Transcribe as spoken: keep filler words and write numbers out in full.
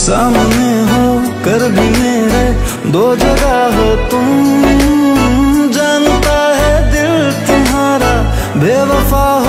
सामने हो कर भी मेरे दो जगह हो तुम। जानता है दिल तुम्हारा बेवफा